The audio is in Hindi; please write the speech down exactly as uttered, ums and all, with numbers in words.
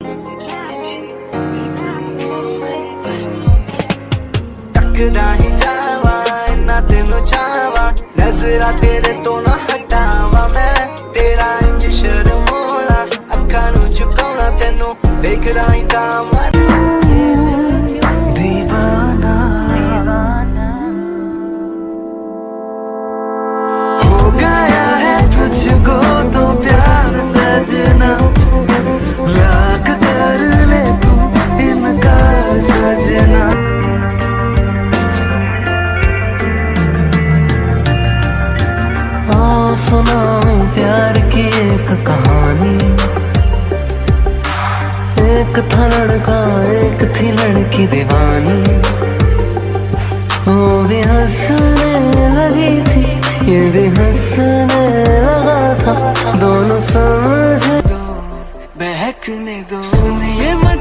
तकदा ही जावा इन्ना तेनू चावा, नजरा तेरे तो ना हटावा मैं, तेरा इंज शर्मोला अखा नू झुकाउणा तेनू वेखदा ही तां दीवाना हो गया है तुझको तो प्यार सजना, लाख कर ले तू इनकार सजना। आओ सुनाऊं प्यार की एक कहानी, एक था लड़का एक थी लड़की दीवानी, वो भी हंसने लगी थी ये भी हंसने लगा था, दोनों समझ बहकने दो सुनिए मत